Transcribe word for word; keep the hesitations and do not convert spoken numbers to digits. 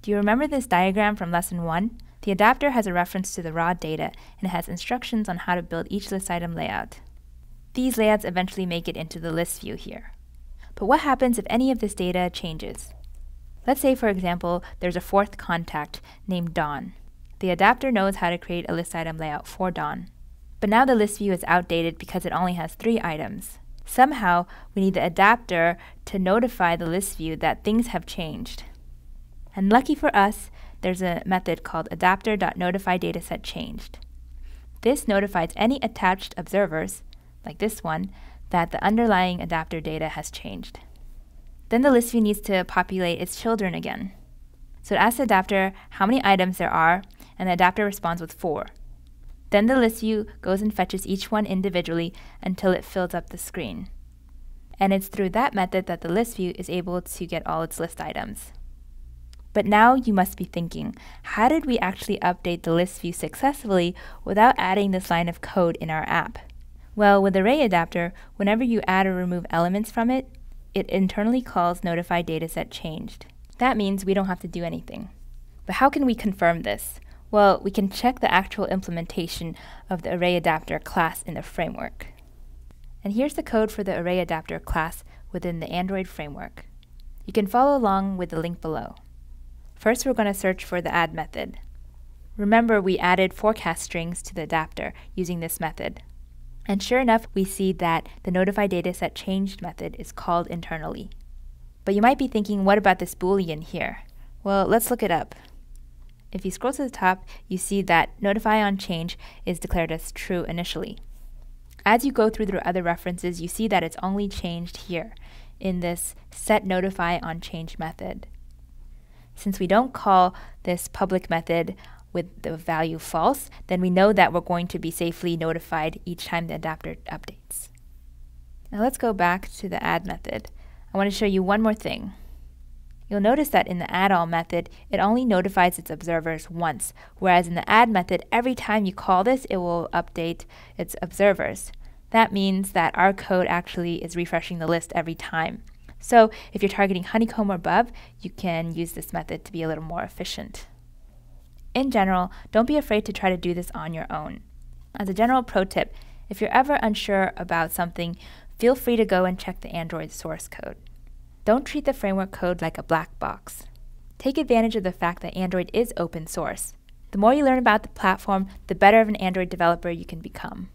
Do you remember this diagram from lesson one? The adapter has a reference to the raw data, and it has instructions on how to build each list item layout. These layouts eventually make it into the list view here. But what happens if any of this data changes? Let's say, for example, there's a fourth contact named Dawn. The adapter knows how to create a list item layout for Dawn. But now the list view is outdated because it only has three items. Somehow, we need the adapter to notify the list view that things have changed. And lucky for us, there's a method called adapter.notifyDatasetChanged. This notifies any attached observers, like this one, that the underlying adapter data has changed. Then the list view needs to populate its children again. So it asks the adapter how many items there are, and the adapter responds with four. Then the list view goes and fetches each one individually until it fills up the screen. And it's through that method that the list view is able to get all its list items. But now you must be thinking, how did we actually update the list view successfully without adding this line of code in our app? Well, with ArrayAdapter, whenever you add or remove elements from it, it internally calls notifyDatasetChanged. That means we don't have to do anything. But how can we confirm this? Well, we can check the actual implementation of the ArrayAdapter class in the framework. And here's the code for the ArrayAdapter class within the Android framework. You can follow along with the link below. First, we're going to search for the add method. Remember, we added forecast strings to the adapter using this method. And sure enough, we see that the notifyDatasetChanged method is called internally. But you might be thinking, what about this Boolean here? Well, let's look it up. If you scroll to the top, you see that notifyOnChange is declared as true initially. As you go through the other references, you see that it's only changed here in this setNotifyOnChange method. Since we don't call this public method with the value false, then we know that we're going to be safely notified each time the adapter updates. Now let's go back to the add method. I want to show you one more thing. You'll notice that in the add-all method, it only notifies its observers once, whereas in the add method, every time you call this, it will update its observers. That means that our code actually is refreshing the list every time. So if you're targeting honeycomb or above, you can use this method to be a little more efficient. In general, don't be afraid to try to do this on your own. As a general pro tip, if you're ever unsure about something, feel free to go and check the Android source code. Don't treat the framework code like a black box. Take advantage of the fact that Android is open source. The more you learn about the platform, the better of an Android developer you can become.